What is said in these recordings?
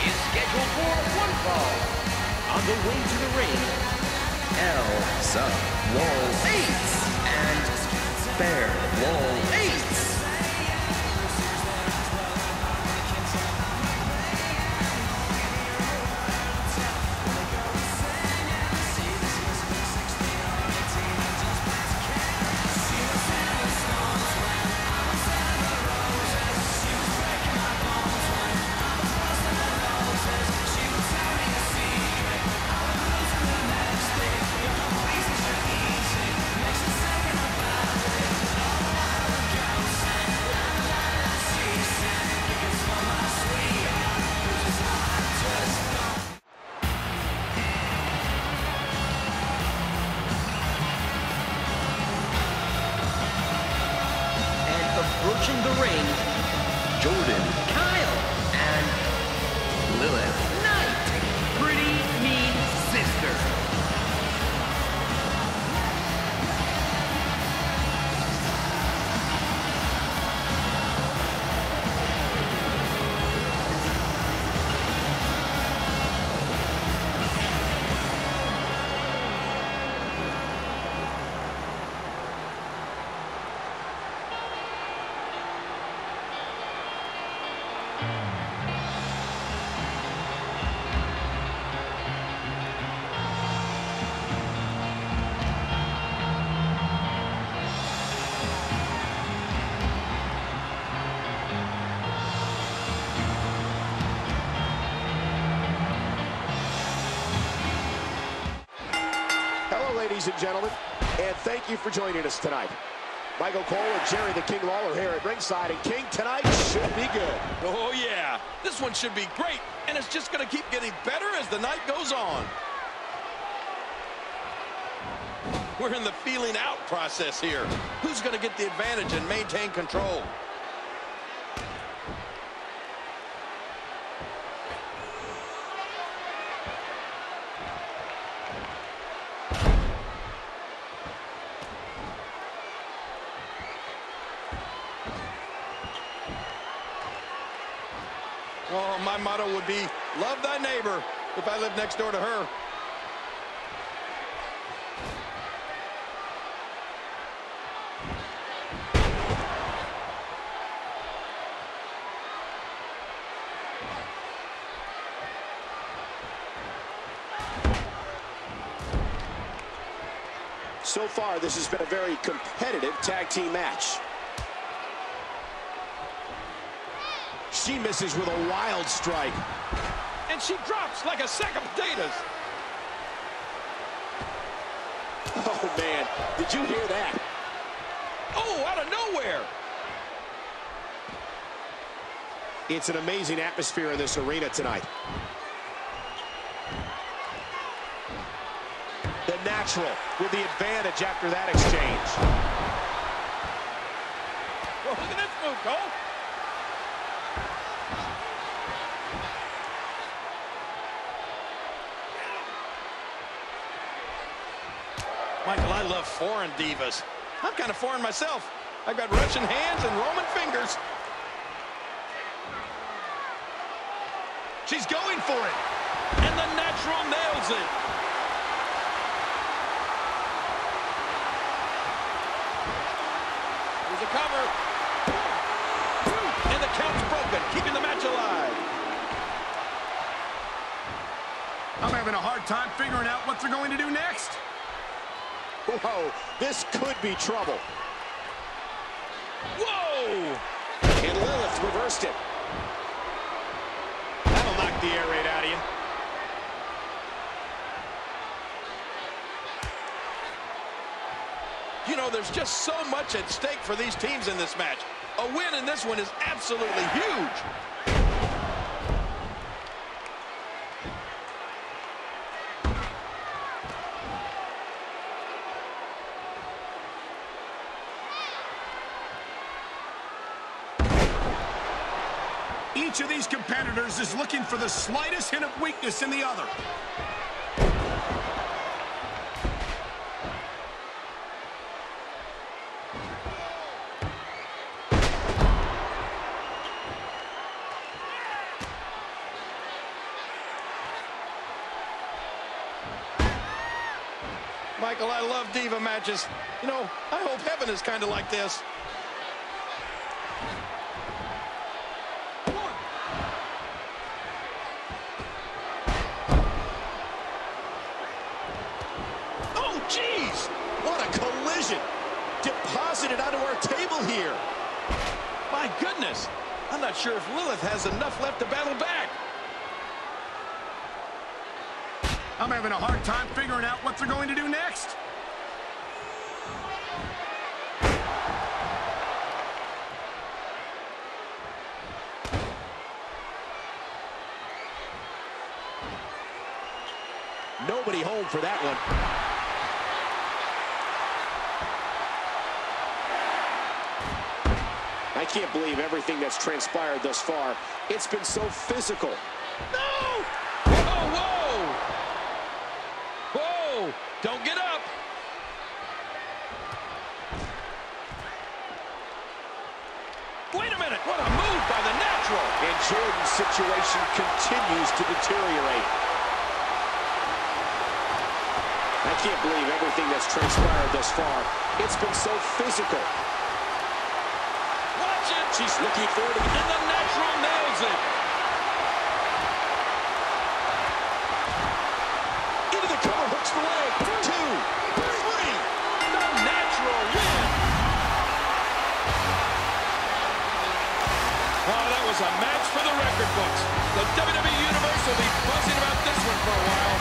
is scheduled for one fall. On the way to the ring, Ailsa Wallace and Blair Wallace. Approaching the ring, Jordan, Kyle, and Lillith, Knight, pretty mean sister. Ladies and gentlemen, and thank you for joining us tonight. Michael Cole and Jerry the King Lawler here at ringside, and King, tonight should be good. Oh yeah, this one should be great, and it's just going to keep getting better as the night goes on. We're in the feeling out process here. Who's going to get the advantage and maintain control? Oh, my motto would be, love thy neighbor, if I lived next door to her. So far, this has been a very competitive tag team match. She misses with a wild strike. And she drops like a sack of potatoes. Oh, man. Did you hear that? Oh, out of nowhere. It's an amazing atmosphere in this arena tonight. The Natural with the advantage after that exchange. Oh, look at this move, Cole. Michael, I love foreign divas. I'm kind of foreign myself. I've got Russian hands and Roman fingers. She's going for it. And the Natural nails it. Here's a cover. And the count's broken, keeping the match alive. I'm having a hard time figuring out what they're going to do next. Whoa, this could be trouble. Whoa! And Lillith reversed it. That'll knock the air raid out of you. You know, there's just so much at stake for these teams in this match. A win in this one is absolutely huge. Each of these competitors is looking for the slightest hint of weakness in the other. Michael, I love Diva matches. You know, I hope heaven is kind of like this. Oh, jeez! What a collision! Deposited onto our table here. My goodness! I'm not sure if Lillith has enough left to battle back. I'm having a hard time figuring out what they're going to do next. Nobody home for that one. I can't believe everything that's transpired thus far. It's been so physical. No! Whoa, whoa! Whoa! Don't get up! Wait a minute! What a move by the natural! And Jordan's situation continues to deteriorate. I can't believe everything that's transpired thus far. It's been so physical. Watch it! She's looking for it. And the natural nails it! Into the cover, hooks the leg. 2, 3. The natural win! Oh, that was a match for the record books. The WWE Universe will be buzzing about this one for a while.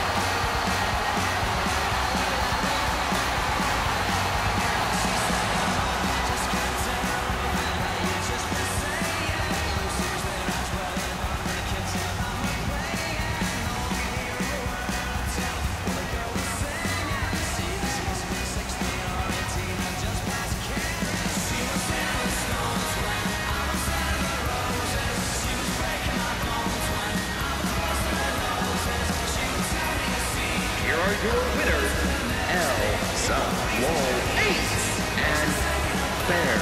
Your winners, Ailsa and Blair.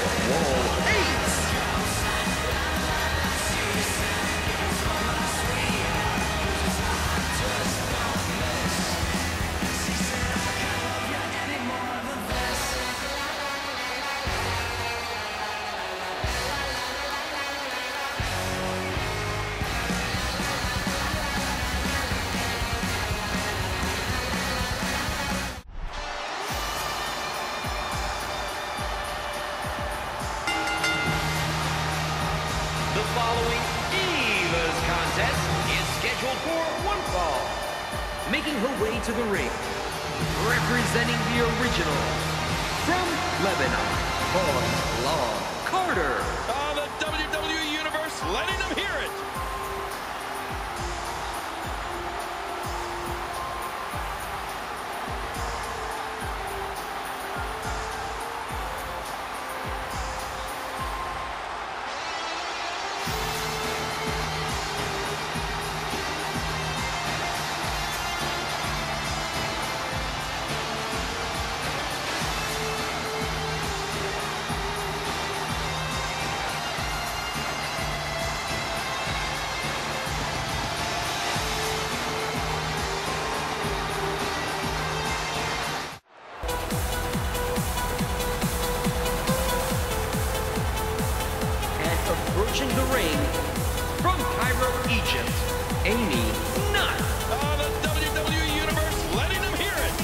The following Divas contest is scheduled for one fall. Making her way to the ring, representing the original, from Lebanon, Fourneau Carter. Oh, the WWE Universe letting them hear it. Approaching the ring, from Cairo, Egypt, Amina. Oh, the WWE Universe letting them hear it.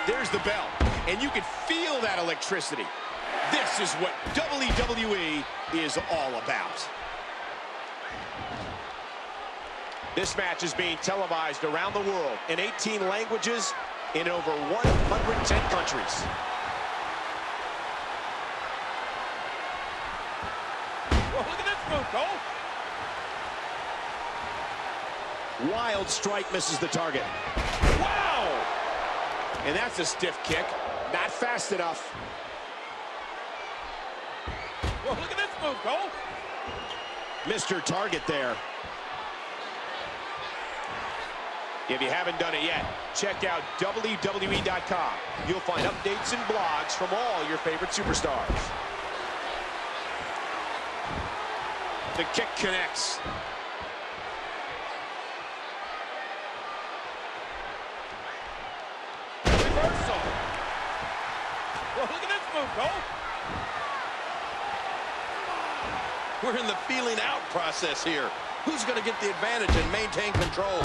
There's the bell, and you can feel that electricity. This is what WWE is all about. This match is being televised around the world in 18 languages in over 110 countries. Well, look at this move, Cole. Wild strike misses the target. Wow! And that's a stiff kick. Not fast enough. Well, look at this move, Cole. Mr. Target there. If you haven't done it yet, check out WWE.com. You'll find updates and blogs from all your favorite superstars. The kick connects. Reversal. Well, look at this move, Cole. We're in the feeling out process here. Who's going to get the advantage and maintain control?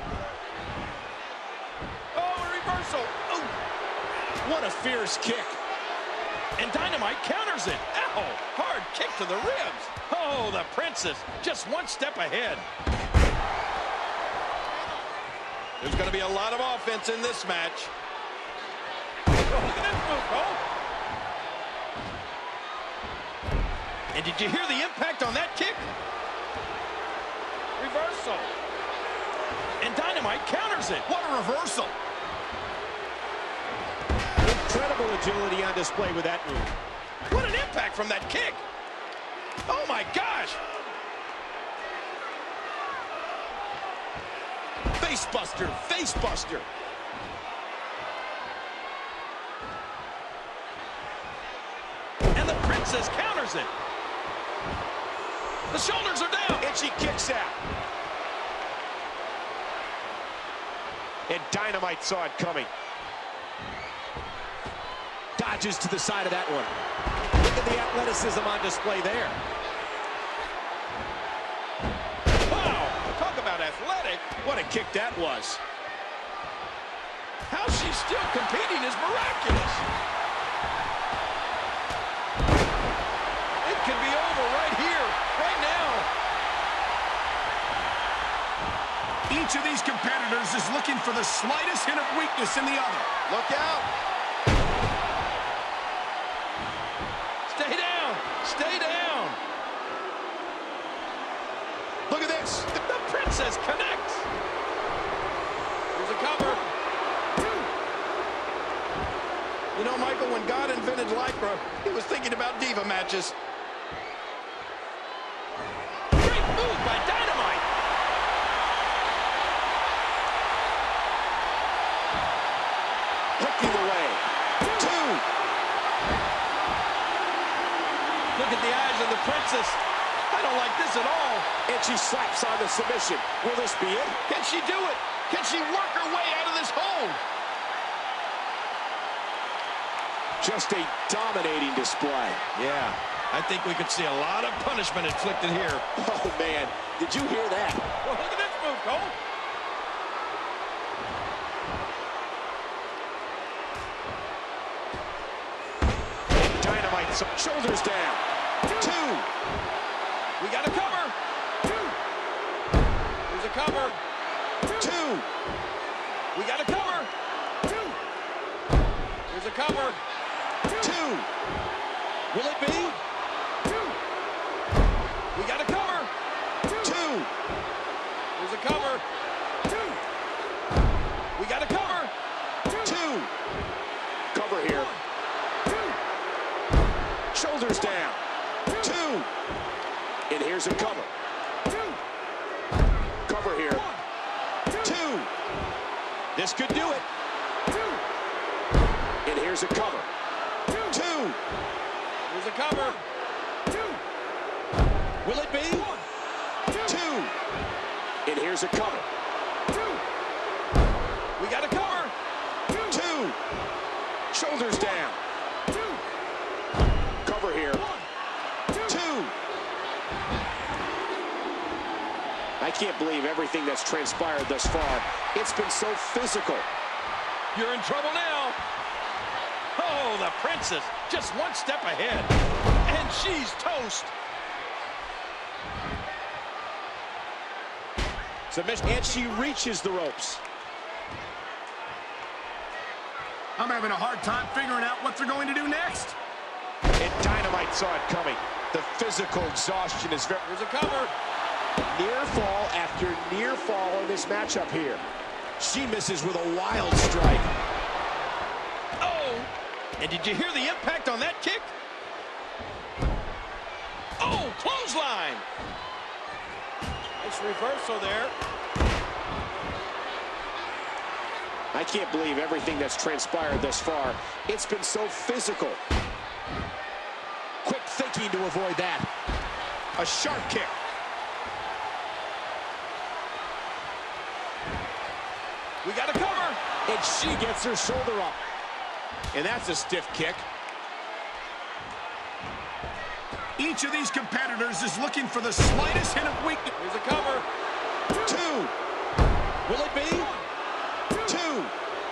Oh, what a fierce kick. And Dynamite counters it. Ow! Hard kick to the ribs. Oh, the Princess just one step ahead. There's going to be a lot of offense in this match. Oh, look at this move, Cole. And did you hear the impact on that kick? Reversal. And Dynamite counters it. What a reversal. Incredible agility on display with that move. What an impact from that kick. Oh, my gosh. Face buster, face buster. And the Princess counters it. The shoulders are down. And she kicks out. And Dynamite saw it coming. Dodges to the side of that one. Look at the athleticism on display there. Wow, talk about athletic. What a kick that was. How she's still competing is miraculous. It could be over right here, right now. Each of these competitors is looking for the slightest hint of weakness in the other. Look out. Stay down. Stay down. Look at this. The Princess connects. Here's a cover. You know, Michael, when God invented Lycra, he was thinking about Diva matches. Great move by Dynamite. Hooking away. 2. Look at the eyes of the Princess. I don't like this at all. And she slaps on the submission. Will this be it? Can she do it? Can she work her way out of this hold? Just a dominating display. Yeah, I think we could see a lot of punishment inflicted here. Oh, man. Did you hear that? Well, look at this move, Cole. Dynamite, some shoulders down. 2. We got a cover. There's a cover. 2. We got a cover. There's a cover. 2. Will it be? We got a cover. 2. There's a cover. We got a cover. 2. Cover here. Shoulders down. 2. And here's a cover. Cover here. 2. This could do it. And here's a cover. 2. There's a cover. Will it be? 2. And here's a cover. We got a cover. 2. Shoulders down. Cover here. 2. I can't believe everything that's transpired thus far. It's been so physical. You're in trouble now. Oh, the princess, just one step ahead. And she's toast. Submission, and she reaches the ropes. I'm having a hard time figuring out what they're going to do next. And Dynamite saw it coming. The physical exhaustion is very... Here's a cover. Near fall after near fall in this matchup here. She misses with a wild strike. Oh, and did you hear the impact on that kick? Oh, clothesline. Nice reversal there. I can't believe everything that's transpired thus far. It's been so physical. Quick thinking to avoid that. A sharp kick. We got a cover. And she gets her shoulder up. And that's a stiff kick. Each of these competitors is looking for the slightest hint of weakness. Here's a cover. 2. Will it be? 2.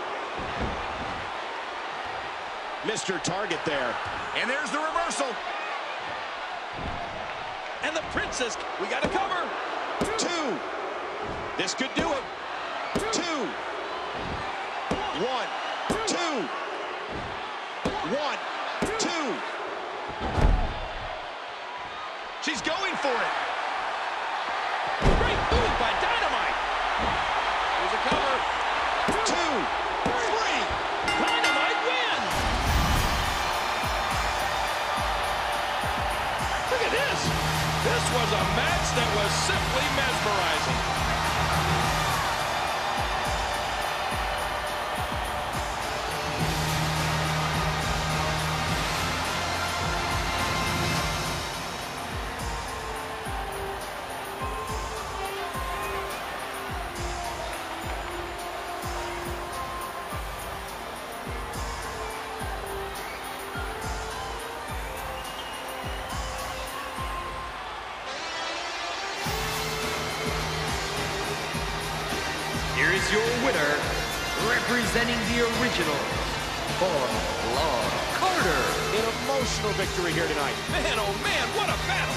Mr. Target there. And there's the reversal. And the princess, we got a cover. 2. This could do it. 2. 1. 2. 1. 2. She's going for it. Great move by Dynamite. Here's a cover. 2. 3. Dynamite wins. Look at this. This was a match that was simply mesmerizing. Here is your winner, representing the original, Blair Carter. An emotional victory here tonight. Man, oh man, what a battle.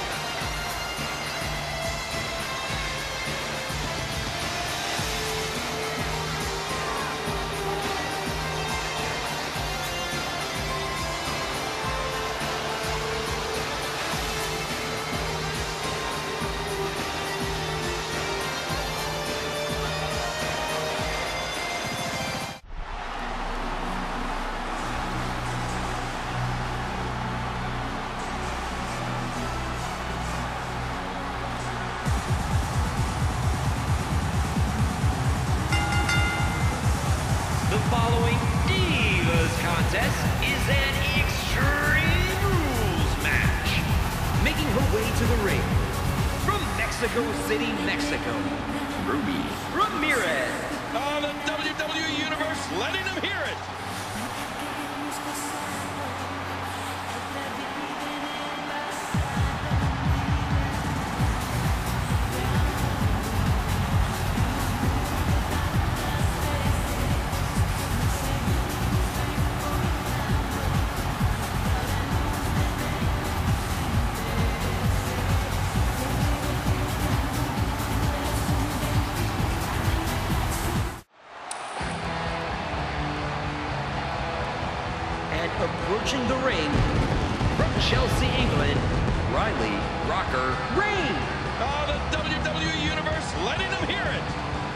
The following Divas contest is an Extreme Rules match. Making her way to the ring, from Mexico City, Mexico, Rubi Ramirez. Oh, the WWE Universe letting them hear it. Approaching the ring, from Chelsea, England, Riley Rocker Reign. Oh, the WWE Universe letting them hear it.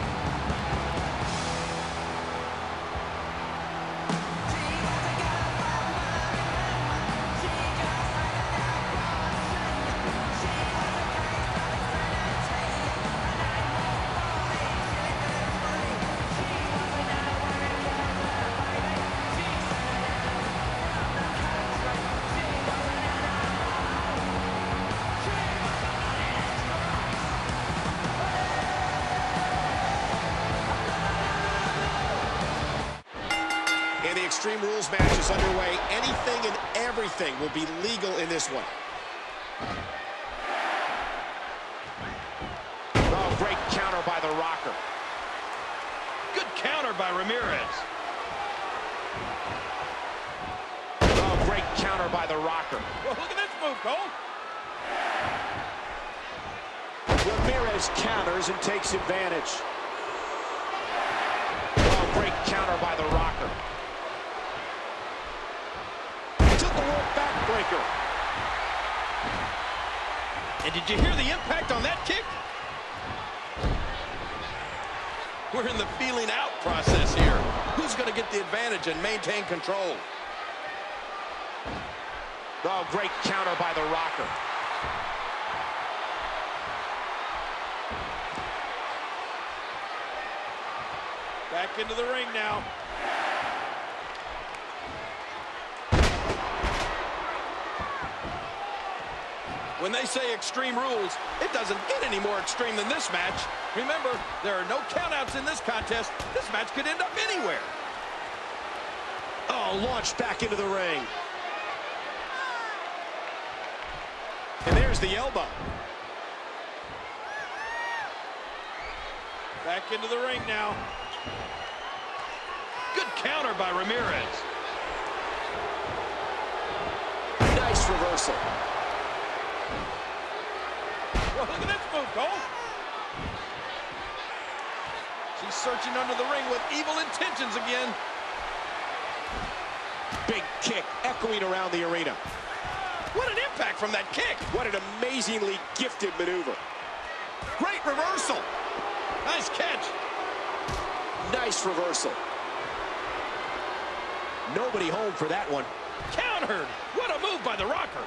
And the Extreme Rules match is underway. Anything and everything will be legal in this one. Oh, great counter by the Rocker. Good counter by Ramirez. counter by the Rocker. Well, look at this move, Cole. Ramirez counters and takes advantage. Oh, great counter by the Rocker. Took the rope backbreaker. And did you hear the impact on that kick? We're in the feeling out process here. Who's going to get the advantage and maintain control? Oh, great counter by the Rocker. Back into the ring now. When they say extreme rules, it doesn't get any more extreme than this match. Remember, there are no countouts in this contest. This match could end up anywhere. Oh, launched back into the ring. And there's the elbow. Back into the ring now. Good counter by Ramirez. Nice reversal. Well, look at this move, Cole. She's searching under the ring with evil intentions again. Big kick echoing around the arena. What an impact from that kick. What an amazingly gifted maneuver. Great reversal. Nice catch. Nice reversal. Nobody home for that one. Countered. What a move by the Rocker.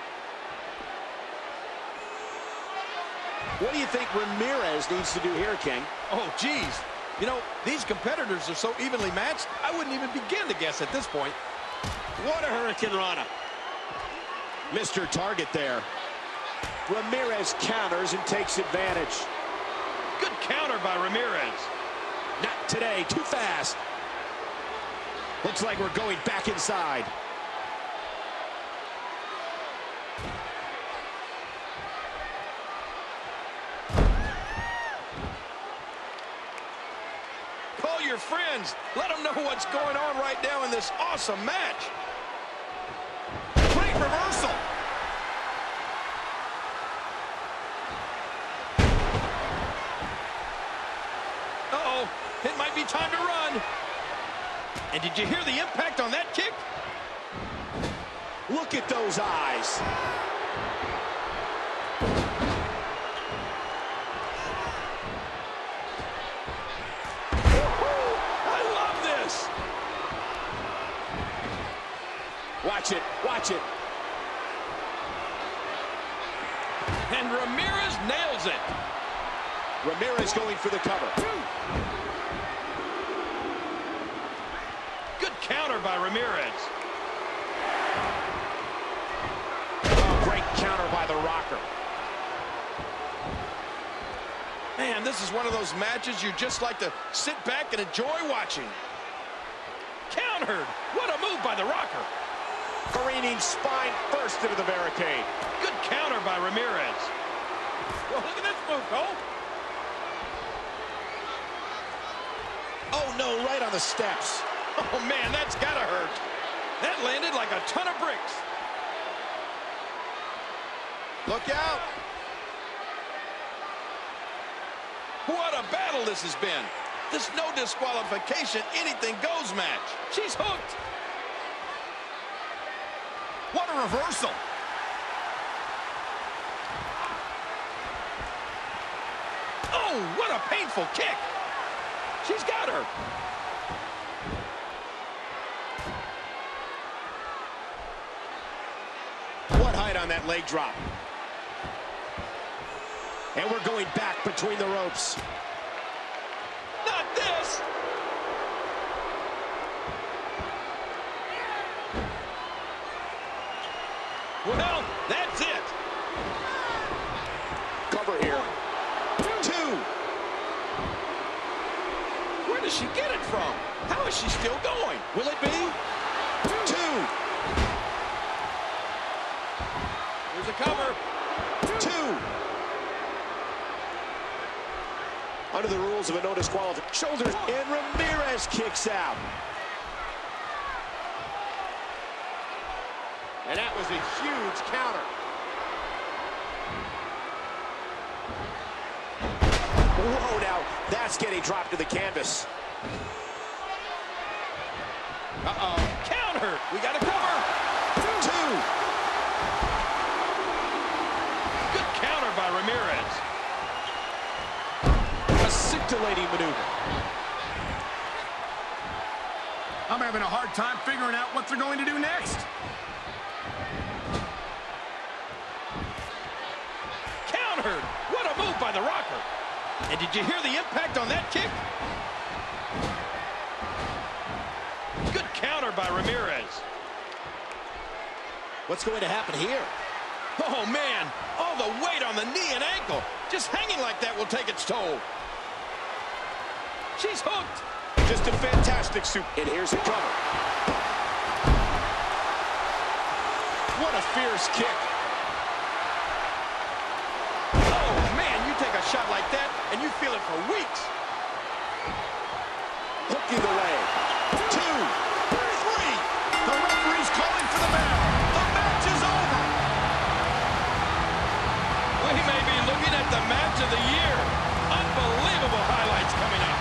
What do you think Ramirez needs to do here, King? Oh, geez. You know, these competitors are so evenly matched, I wouldn't even begin to guess at this point. What a Hurricane Rana. Mr. Target there. Ramirez counters and takes advantage. Good counter by Ramirez. Not today, too fast. Looks like we're going back inside. Call your friends. Let them know what's going on right now in this awesome match. Great reversal. Uh-oh, it might be time to run. And did you hear the impact on that kick? Look at those eyes. I love this. Watch it, watch it. And Ramirez nails it. Ramirez going for the cover. Good counter by Ramirez. Oh, great counter by the Rocker. Man, this is one of those matches you just like to sit back and enjoy watching. Countered. What a move by the Rocker. Careening spine first into the barricade. Good counter by Ramirez. Well, look at this move, Cole. Oh, no, right on the steps. Oh, man, that's gotta hurt. That landed like a ton of bricks. Look out. What a battle this has been. This no disqualification, anything goes match. She's hooked. What a reversal. Oh, what a painful kick. She's got her. What height on that leg drop. And we're going back between the ropes. Not this. Well, that's it. Cover here. 2. Where does she get it from? How is she still going? Will it be? 2. Here's a cover. 2. Under the rules of a no disqualification. Shoulders, and Ramirez kicks out. And that was a huge counter. Whoa, now that's getting dropped to the canvas. Uh-oh, counter. We got to cover. 2. Good counter by Ramirez. A scintillating maneuver. I'm having a hard time figuring out what they're going to do next. Countered. What a move by the Rocker. And did you hear the impact on that kick? Good counter by Ramirez. What's going to happen here? Oh, man. All the weight on the knee and ankle. Just hanging like that will take its toll. She's hooked. Just a fantastic soup. And here's a cover. What a fierce kick. Oh, man, you take a shot like that, and you feel it for weeks. Hook either way. 2, 3. The referee's calling for the bell. The match is over. We may be looking at the match of the year. Unbelievable highlights coming up.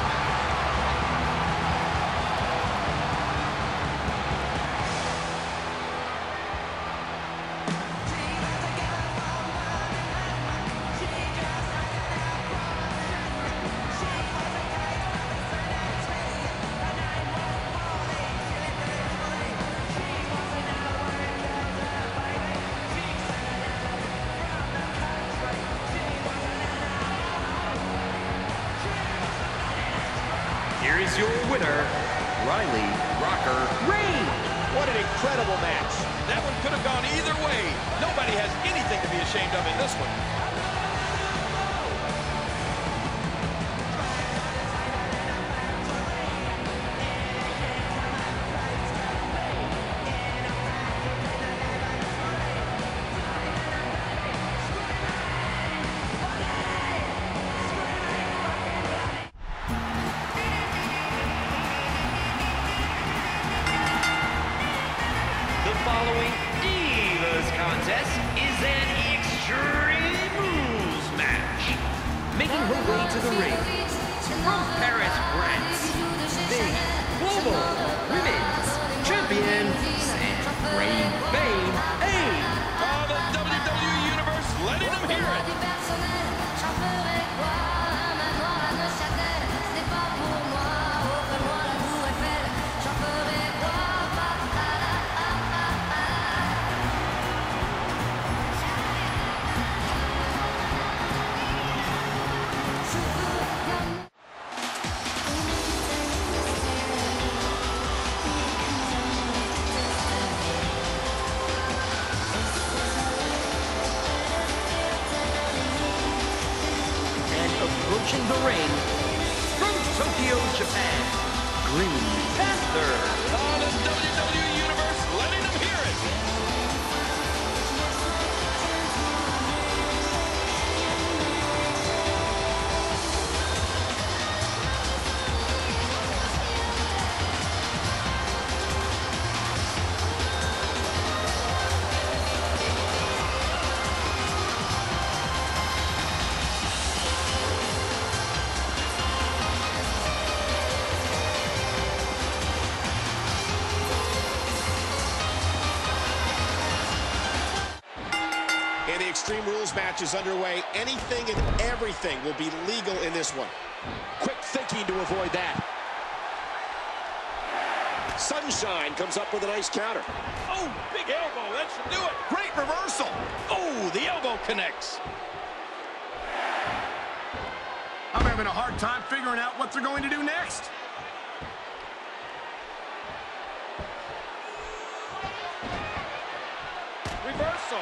Here is your winner, Riley Rocker Reign. What an incredible match. That one could have gone either way. Nobody has anything to be ashamed of in this one. The following Divas contest is an Extreme Rules match. Making her way to the ring from Paris, France, the Global Women's Champion, Sandrine Ailsa. Oh, the WWE Universe letting them hear it. Approaching the ring from Tokyo, Japan, Green Panther. Oh, the WWE Universe letting them hear it. And the Extreme Rules match is underway. Anything and everything will be legal in this one. Quick thinking to avoid that. Sunshine comes up with a nice counter. Oh, big elbow. That should do it. Great reversal. Oh, the elbow connects. I'm having a hard time figuring out what they're going to do next. Reversal.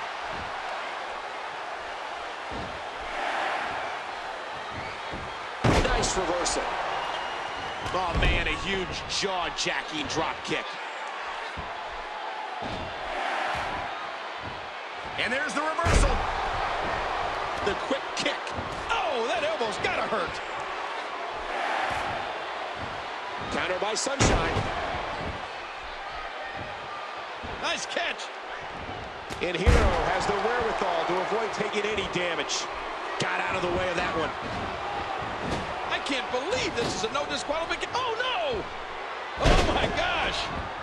Nice reversal. Oh, man, a huge jaw-jacking drop kick. And there's the reversal. The quick kick. Oh, that elbow's gotta hurt. Counter by Sunshine. Nice catch. And Hero has the wherewithal to avoid taking any damage. Got out of the way of that one. I can't believe this is a no disqualification. Oh, no! Oh, my gosh!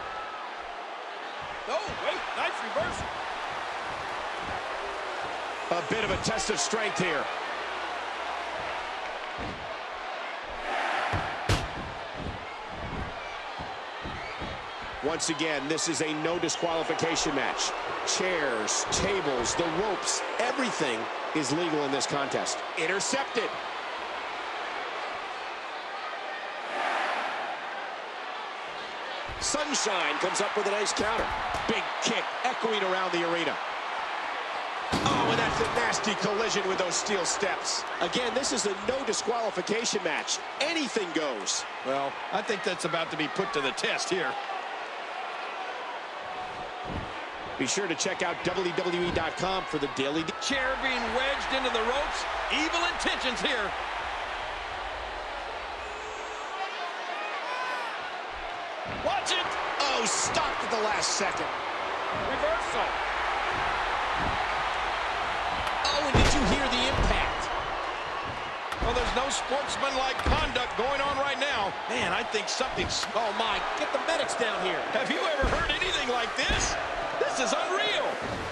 Oh, wait, nice reversal. A bit of a test of strength here. Once again, this is a no disqualification match. Chairs, tables, the ropes, everything is legal in this contest. Intercepted. Sunshine comes up with a nice counter. Big kick echoing around the arena. Oh, and that's a nasty collision with those steel steps. Again, this is a no disqualification match. Anything goes. Well, I think that's about to be put to the test here. Be sure to check out WWE.com for the daily. Chair being wedged into the ropes. Evil intentions here. Watch it. Oh, stopped at the last second. Reversal. Oh, and did you hear the impact? Well, there's no sportsmanlike conduct going on right now. Man, I think something's... Oh, my. Get the medics down here. Have you ever heard anything like this? This is unreal.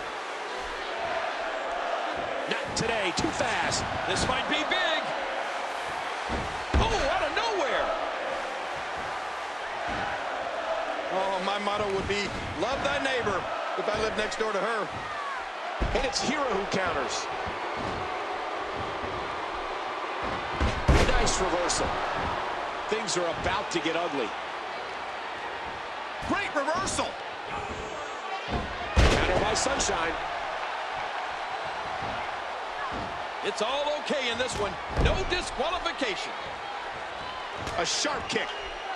Not today. Too fast. This might be big. Oh, out of nowhere. Oh, my motto would be, love thy neighbor, if I lived next door to her. And it's Hero who counters. Nice reversal. Things are about to get ugly. Great reversal. Counter by Sunshine. It's all okay in this one. No disqualification. A sharp kick.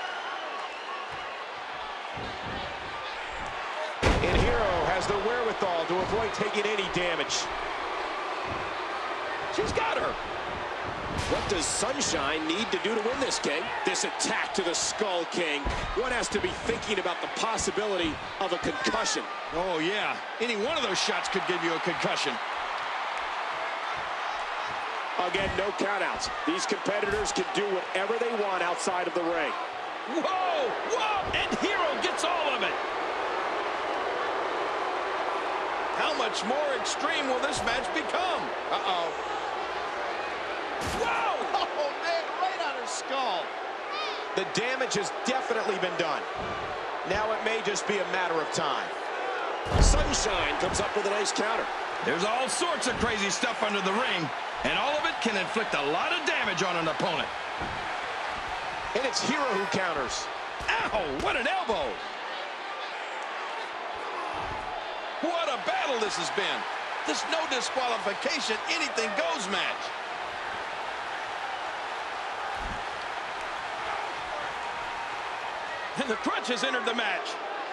And Hero has the wherewithal to avoid taking any damage. She's got her. What does Sunshine need to do to win this, King? This attack to the skull, King. One has to be thinking about the possibility of a concussion. Oh, yeah. Any one of those shots could give you a concussion. Again, no countouts. These competitors can do whatever they want outside of the ring. Whoa! Whoa! And Hero gets all of it. How much more extreme will this match become? Uh-oh. Whoa! Oh, man, right on her skull. The damage has definitely been done. Now it may just be a matter of time. Sunshine comes up with a nice counter. There's all sorts of crazy stuff under the ring, and all of it can inflict a lot of damage on an opponent. And it's Hero who counters. Ow! What an elbow! What a battle this has been. This no disqualification, anything goes match. And the crunch has entered the match.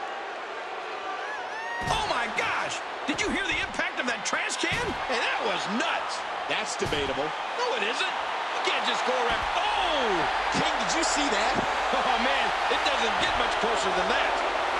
Oh my gosh! Did you hear the impact of that trash can? And that was nuts. That's debatable. No, it isn't. You can't just go around. Oh! King, did you see that? Oh man, it doesn't get much closer than that.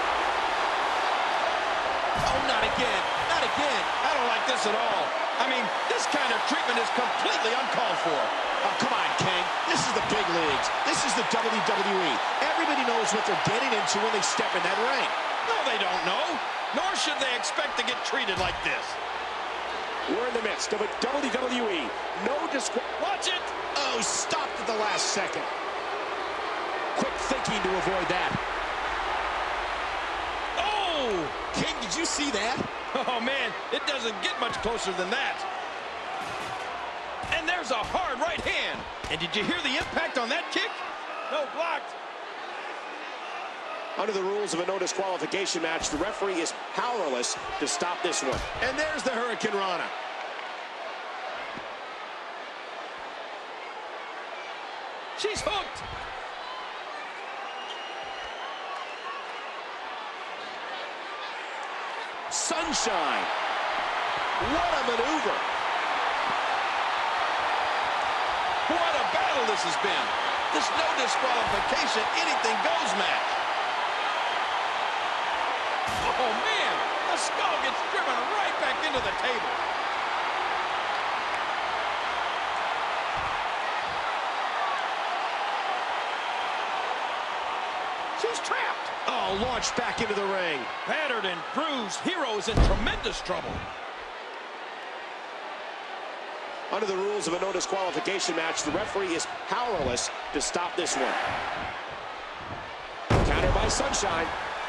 Oh, not again. Not again. I don't like this at all. I mean, this kind of treatment is completely uncalled for. Oh, come on, King. This is the big leagues. This is the WWE. Everybody knows what they're getting into when they step in that ring. No, they don't know. Nor should they expect to get treated like this. We're in the midst of a WWE. No Watch it. Oh, stopped at the last second. Quick thinking to avoid that. Oh! King, did you see that? Oh, man, it doesn't get much closer than that. And there's a hard right hand. And did you hear the impact on that kick? No, blocked. Under the rules of a no disqualification match, the referee is powerless to stop this one. And there's the Hurricane Rana. She's hooked. Sunshine. What a maneuver. What a battle this has been. This no disqualification, anything goes match. Oh, man. into the table. She's trapped. Oh, launched back into the ring. Battered and bruised. Hero is in tremendous trouble. Under the rules of a no disqualification match, the referee is powerless to stop this one. Counter by Sunshine.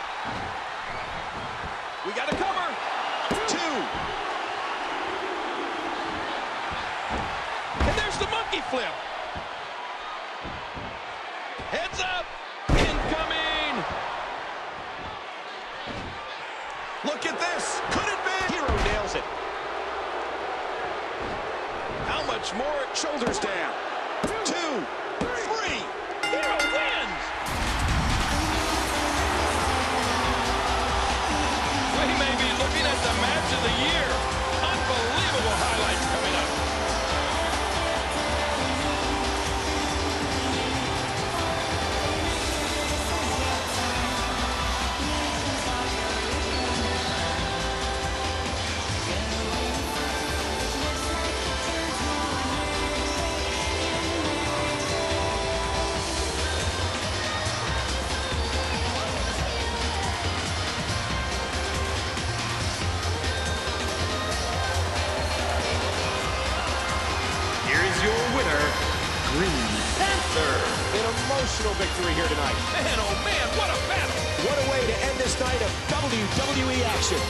We got a cover. 2. And there's the monkey flip. Heads up. Incoming. Look at this. Could it be? Hero nails it. How much more? Shoulders down. 2, 3. Hero wins. We may be looking at the match of the year. Unbelievable highlights coming up. Panther. An emotional victory here tonight. Man, oh man, what a battle. What a way to end this night of WWE action.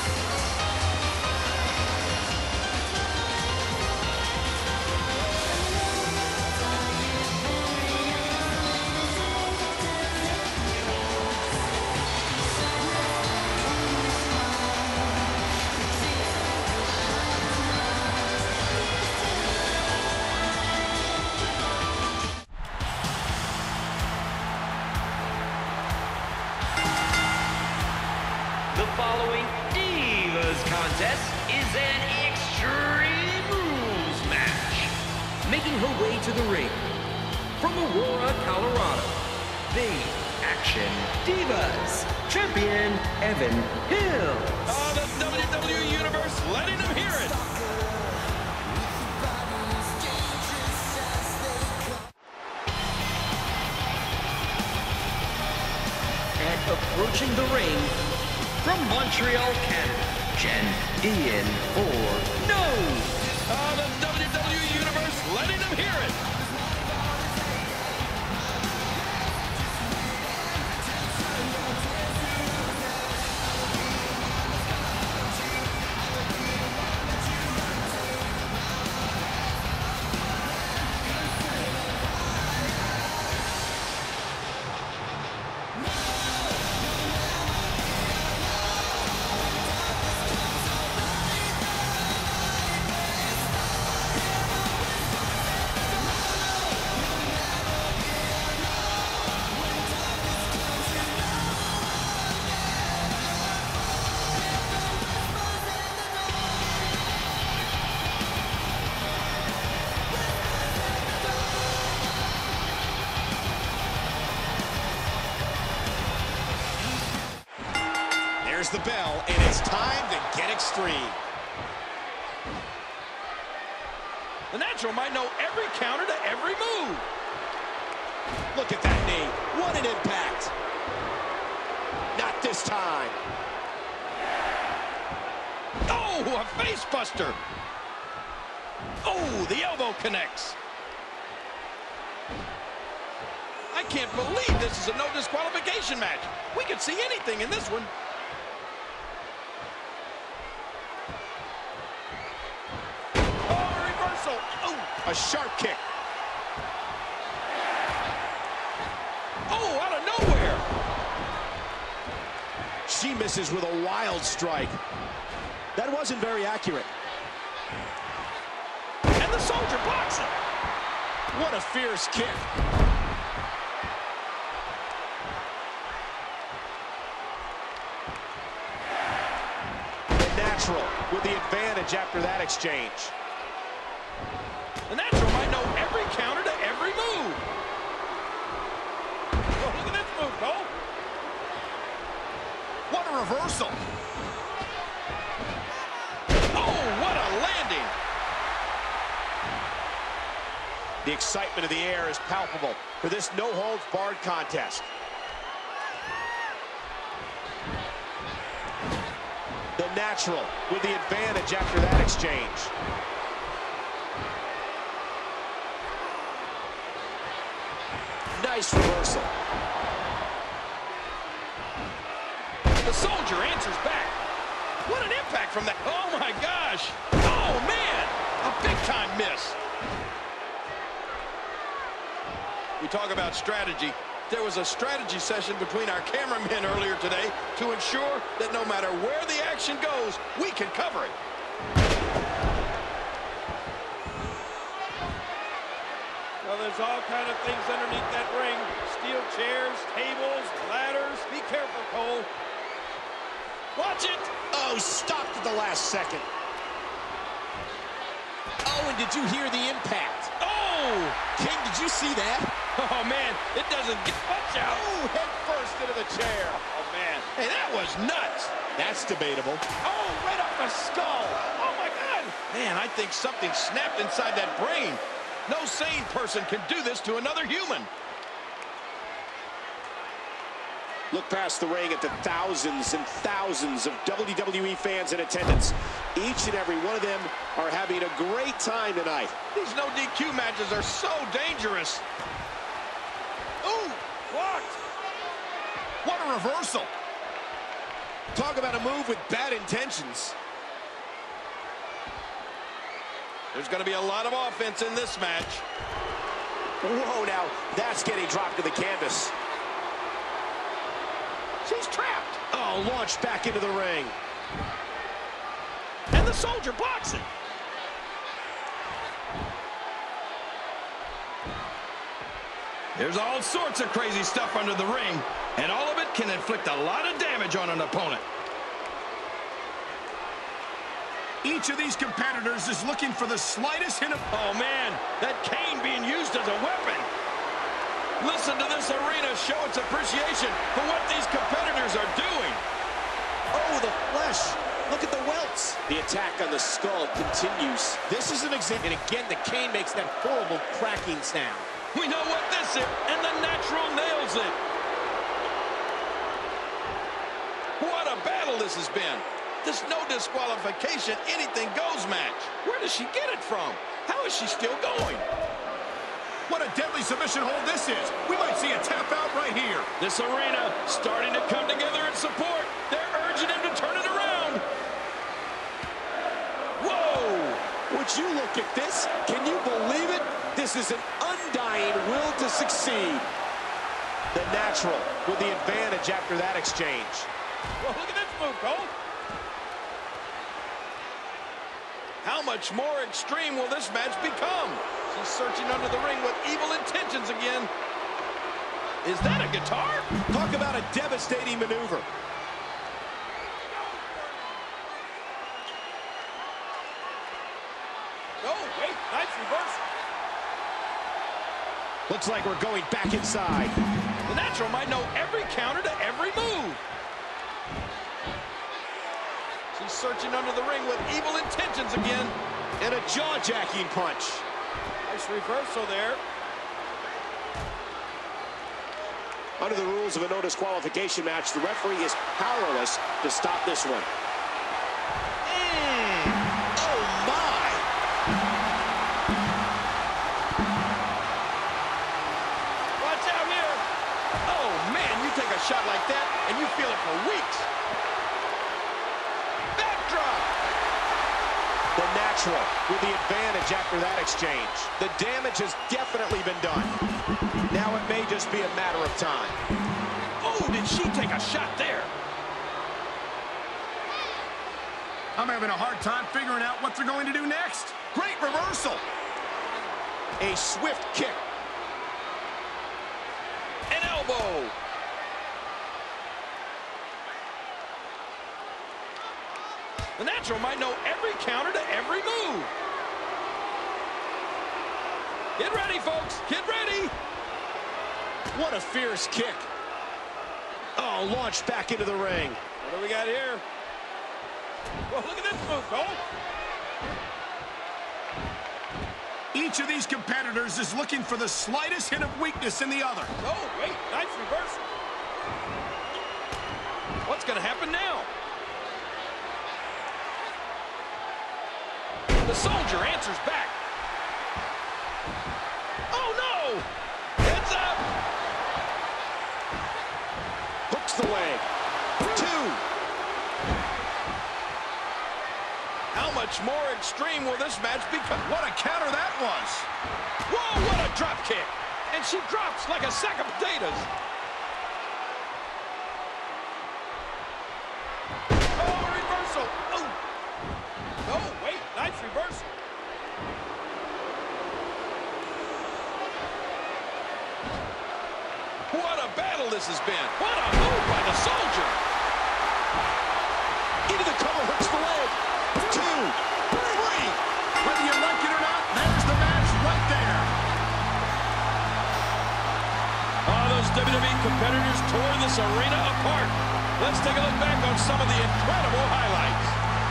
The following Divas contest is an Extreme Rules match. Making her way to the ring from Aurora, Colorado, the Action Divas champion, Evan Hill. Oh, the WWE Universe letting them hear it. And approaching the ring from Montreal, Canada, Jeanine Fourneau. Oh, the WWE Universe letting them hear it. There's the bell, and it's time to get extreme. The Natural might know every counter to every move. Look at that knee. What an impact. Not this time. Oh, a face buster. Oh, the elbow connects. I can't believe this is a no disqualification match. We could see anything in this one. Oh, reversal. Oh, A sharp kick. oh, out of nowhere. She misses with a wild strike. That wasn't very accurate. And the soldier blocks it. What a fierce kick. The Natural with the advantage after that exchange. The Natural might know every counter to every move. Oh, look at this move, Cole. What a reversal. The excitement of the air is palpable for this no-holds-barred contest. The Natural with the advantage after that exchange. Nice reversal. The Soldier answers back. What an impact from that. Oh, my gosh. Oh, man. A big-time miss. We talk about strategy. There was a strategy session between our cameramen earlier today to ensure that no matter where the action goes, we can cover it. Well, there's all kind of things underneath that ring. Steel chairs, tables, ladders. Be careful, Cole. Watch it! Oh, stopped at the last second. Oh, and did you hear the impact? Oh! King, did you see that? Oh, man, it doesn't get much out. Oh, head first into the chair. Oh, man. Hey, that was nuts. That's debatable. Oh, right off the skull. Oh, my God. Man, I think something snapped inside that brain. No sane person can do this to another human. Look past the ring at the thousands and thousands of WWE fans in attendance. Each and every one of them are having a great time tonight. These no DQ matches are so dangerous. Ooh, blocked. What a reversal. Talk about a move with bad intentions. There's going to be a lot of offense in this match. Whoa, now that's getting dropped to the canvas. She's trapped. Oh, launched back into the ring. And the Soldier blocks it. There's all sorts of crazy stuff under the ring, and all of it can inflict a lot of damage on an opponent. Each of these competitors is looking for the slightest hint of... Oh, man, that cane being used as a weapon. Listen to this arena show its appreciation for what these competitors are doing. Oh, the flesh. Look at the welts. The attack on the skull continues. This is an example. And again, the cane makes that horrible cracking sound. We know what this is, and the Natural nails it. What a battle this has been. This no disqualification, anything goes match. Where does she get it from? How is she still going? What a deadly submission hold this is. We might see a tap out right here. This arena starting to come together in support. They're urging him to turn it around. Whoa! Would you look at this? Can you believe it? This is an undying will to succeed. The Natural with the advantage after that exchange. Well, look at this move, Cole. How much more extreme will this match become? She's searching under the ring with evil intentions again. Is that a guitar? Talk about a devastating maneuver. Oh, wait, nice reversal. Looks like we're going back inside. The Natural might know every counter to every move. She's searching under the ring with evil intentions again. And a jaw-jacking punch. Nice reversal there. Under the rules of a no disqualification match, the referee is powerless to stop this one. Oh, my! Watch out here. Oh, man, you take a shot like that, and you feel it for weeks. Backdrop. The Natural with the advantage after that exchange. The damage has definitely been done. Now it may just be a matter of time. Oh, did she take a shot there? I'm having a hard time figuring out what they're going to do next. Great reversal. A swift kick. An elbow. The Natural might know every counter to every move. Get ready, folks. Get ready. What a fierce kick. Oh, launched back into the ring. What do we got here? Well, look at this move, Cole. Each of these competitors is looking for the slightest hint of weakness in the other. Oh, wait, nice reversal. What's going to happen now? The soldier answers back. Oh, no! Heads up! Hooks the leg. 2. How much more extreme will this match become? What a counter that was. Whoa, what a drop kick. And she drops like a sack of potatoes. Oh, reversal. Oh. Oh, wait, nice reversal. What a battle this has been. What a move by the soldier. Into the cover, hooks the leg. 2, 3. Whether you like it or not, there's the match right there. Oh, those WWE competitors tore this arena apart. Let's take a look back on some of the incredible highlights.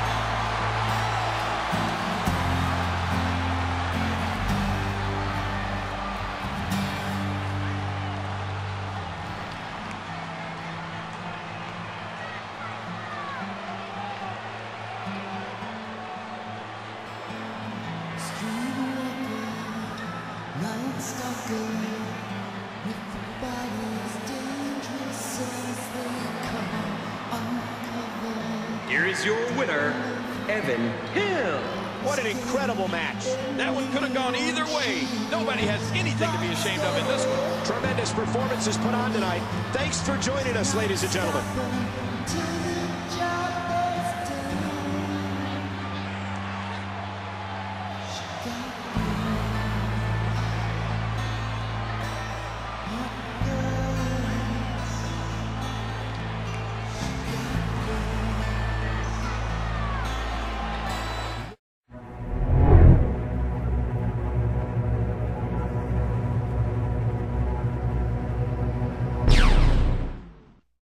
Here is your winner, Hale. What an incredible match. That one could have gone either way. Nobody has anything to be ashamed of in this one. Tremendous performances put on tonight. Thanks for joining us, ladies and gentlemen.